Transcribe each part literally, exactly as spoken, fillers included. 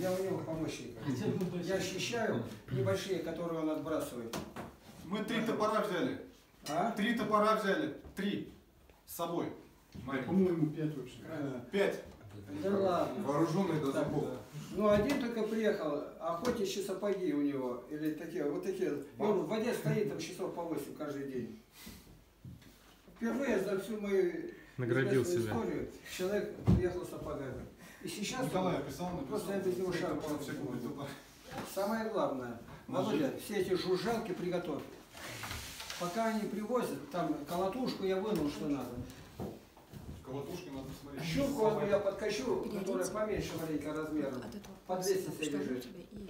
Я у него помощник. Я ощущаю небольшие, которые он отбрасывает. Мы три топора взяли. А? Три топора взяли. Три. С собой. По-моему, пять вообще. Пять. Да ладно. Вооруженные до Так, зубов. ну, один только приехал, охотничьи сапоги у него, или такие, вот такие. Он в воде стоит там часов по восемь каждый день. Впервые за всю мою Наградил себя. историю человек приехал с сапогами. И сейчас Николай он, описал, написал. просто я без него шагу Топора, не все могу. топора. Самое главное, Володя, все эти жужжалки приготовь. Пока они привозят, там колотушку я вынул, что надо. Колотушки надо посмотреть. Щуку одну я подкачу, которая поменьше маленько размером. Под лестницей лежит.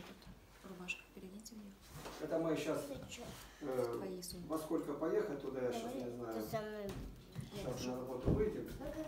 Это мы сейчас э, во сколько поехать туда, я сейчас не знаю. Сейчас на работу выйдем.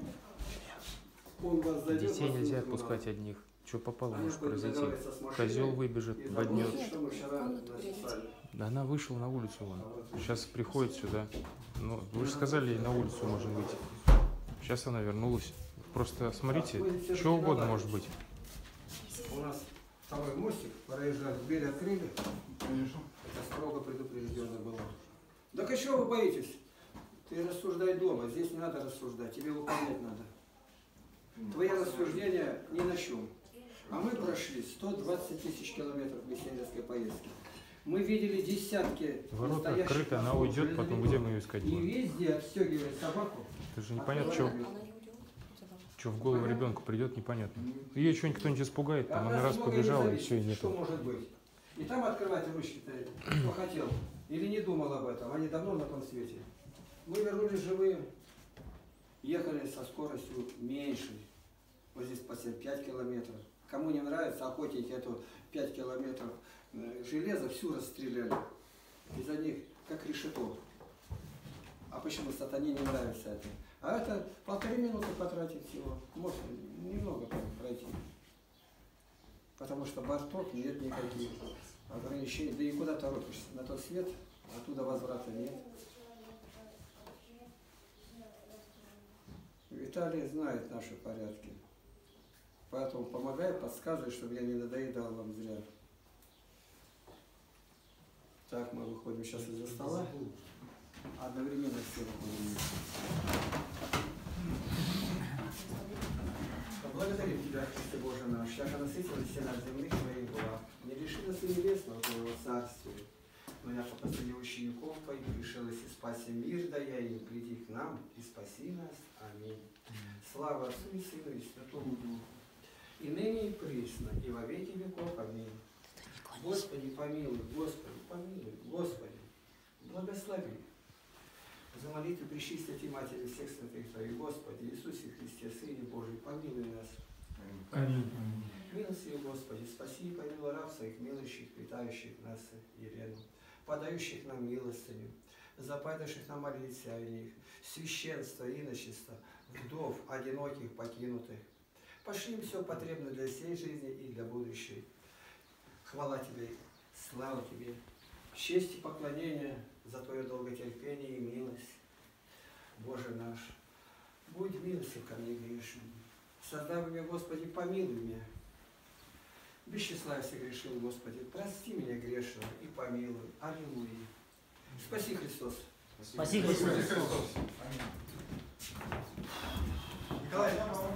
Он вас зайдет, Детей вас нельзя не отпускать надо. одних. Что попало, Они может будут произойти. договариваться с машиной Козел выбежит, и боднет. забудут, что мы вчера написали. Да она вышла на улицу вон. Сейчас приходит сюда. Ну, вы же сказали, на улицу можно выйти. Сейчас она вернулась. Просто смотрите, что угодно может быть. У нас второй мостик, проезжали, дверь открыли. Конечно. Это строго предупреждено было. Так а чего вы боитесь? Ты рассуждай дома, здесь не надо рассуждать, тебе выполнять надо. Твои рассуждения ни на чем. А мы прошли сто двадцать тысяч километров беседерской поездки. Мы видели десятки Ворота настоящих открыты, она освобожденных уйдет, потом людей. где мы ее искать И будем? везде отстегивает собаку. Это же непонятно, что, что в голову ребенку придет, непонятно. Ее что-нибудь кто-нибудь испугает, там она раз побежала, и все, и Что нету. может быть? И там открывать ручки-то, кто хотел. Или не думал об этом, они давно на том свете. Мы вернулись живые, ехали со скоростью меньшей. Вот здесь по пять километров. Кому не нравится, охотники эту пять километров железа всю расстреляли. Из-за них как решето. А почему сатане не нравится это? А это полторы минуты потратить всего. Может немного пройти. Потому что бортов нет никаких ограничений. Да и куда торопишься? На тот свет, оттуда возврата нет. Виталий знает наши порядки. Поэтому помогай, подсказывай, чтобы я не надоедал вам зря. Так, мы выходим сейчас из-за стола. Одновременно все выходим. Благодарим Тебя, Христе Боже наш, яко насытилась все над земли Твоей была. Не лиши нас и небесного Твоего царствия, но яко посреди учеников Твоих решилась и спаси мир, да я им приди к нам и спаси нас. Аминь. Слава Отцу и Сыну и Святому Духу, и ныне и присно, и во веки веков. Аминь. Господи, помилуй, Господи, помилуй, Господи, благослови. За молитву Пречистой Матери всех святых Твоих, Господи, Иисусе Христе, Сыне Божий, помилуй нас. Аминь. Милостивый Господи, спаси и помилуй раб своих милующих, питающих нас Елену, подающих нам милостыню, западавших нам молиться о них, священство, иночество, вдов, одиноких, покинутых. Пошли им все потребное для всей жизни и для будущей. Хвала Тебе, слава Тебе, честь и поклонение за Твое долготерпение и милость. Боже наш, будь милостив ко мне грешным. Создай меня, Господи, помилуй меня. Без числа я согрешил, Господи, прости меня грешного и помилуй. Аллилуйя. Спаси Христос. Спаси Христос. Николай,